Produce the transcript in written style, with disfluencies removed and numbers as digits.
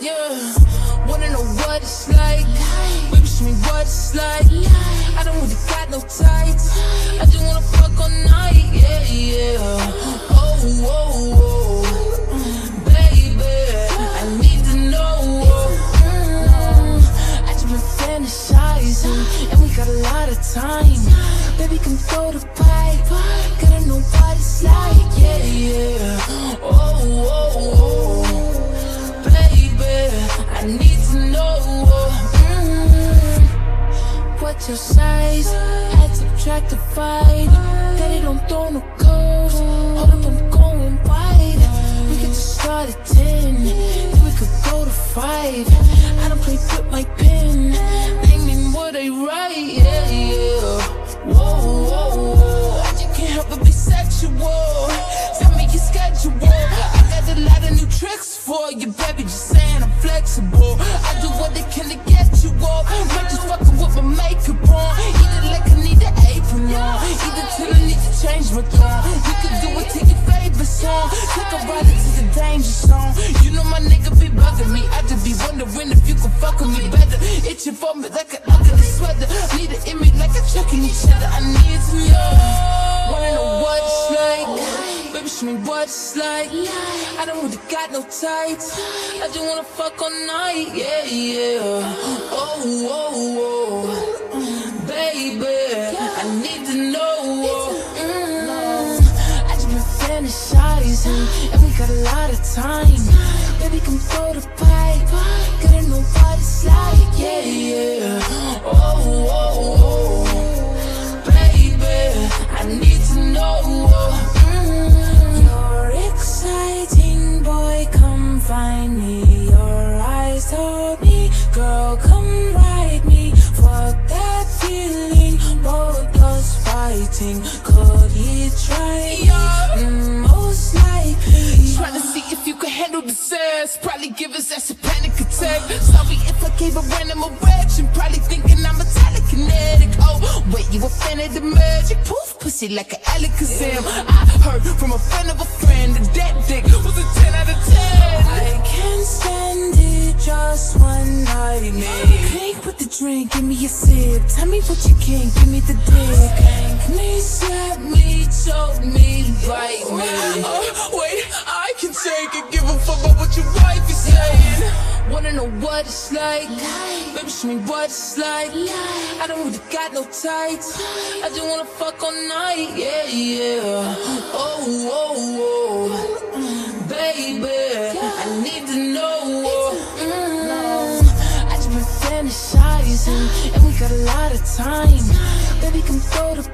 Yeah, wanna know what it's like? Baby, show me what it's like. I don't really got no tights. I just wanna fuck all night. Yeah, yeah. Oh, oh, oh. Baby, I need to know. I just been fantasizing, and we got a lot of time. Baby, come throw the pipe. Gotta know what it's like. Yeah, yeah. Oh, oh, oh. Baby, I need to know. What's your size? Add, subtract, divide. Daddy don't throw no codes. Hold up, I'm going wide. We could just start at 10, then we could go to 5. I don't play with my pen. Name me what I write. Yeah, yeah. Whoa, whoa, whoa. I just can't help but be sexual. Tell me your schedule. I got a lot of new tricks for you, baby. Just saying I'm flexible. I do what I can to get you off. Might just fucking with my makeup on. Either like I need an apron on, either till I need to change my tone. You can do it to your favorite song. Take a ride into the danger zone. You know my nigga be bugging me. I just be wondering if you can fuck with me better. Itching for me like an ugly sweater. Need an image like a chucking each other. I need to know. Wanna know what it's like? Baby, show me what it's like. I don't really got no tights. I just wanna fuck all night. Yeah, yeah. Oh, oh, oh. Baby, I need to know. I just been fantasizing, and we got a lot of time. Baby, come throw the pipe. Gotta know what it's like. Yeah, yeah. Oh, oh, oh. Baby, I need to know. You're exciting, boy, come find me. Your eyes told me, girl, come ride me. Fuck that feeling, both us fighting. Could you try? Most likely. Trying to see if you can handle the sass. Probably give us that's a panic attack. Sorry if I gave a random erection. Probably thinking I'm a telekinetic. Oh, wait, you a fan of the magic? Poof, pussy like an Alakazam. I heard from a friend of a friend that that dick was a 10 out of 10. I can't stand it, just one night, man. Pink with the drink, give me a sip. Tell me what you can, give me the dick. Spank me, slap me, choke me, bite me. Wait, I can take it, give a fuck about what your wife is saying. Wanna know what it's like? Baby, show me what it's like. I don't really got no tights. I just wanna fuck all night. Yeah, yeah. Oh, oh, oh. Baby, I need to know. I just been fantasizing, and we got a lot of time. Baby, come throw the